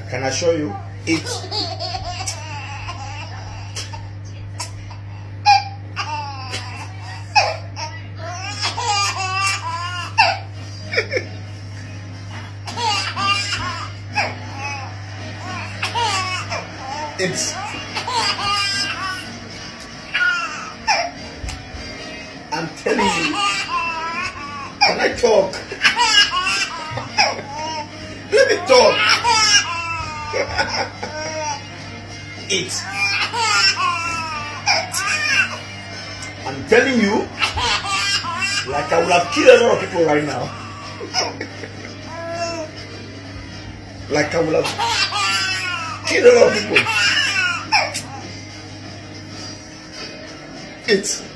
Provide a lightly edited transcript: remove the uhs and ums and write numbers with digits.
Can I show you? It. It's. I'm telling you. Can I talk? Let me talk. It. I'm telling you, like I would have killed a lot of people right now. Like I would have killed a lot of people. It.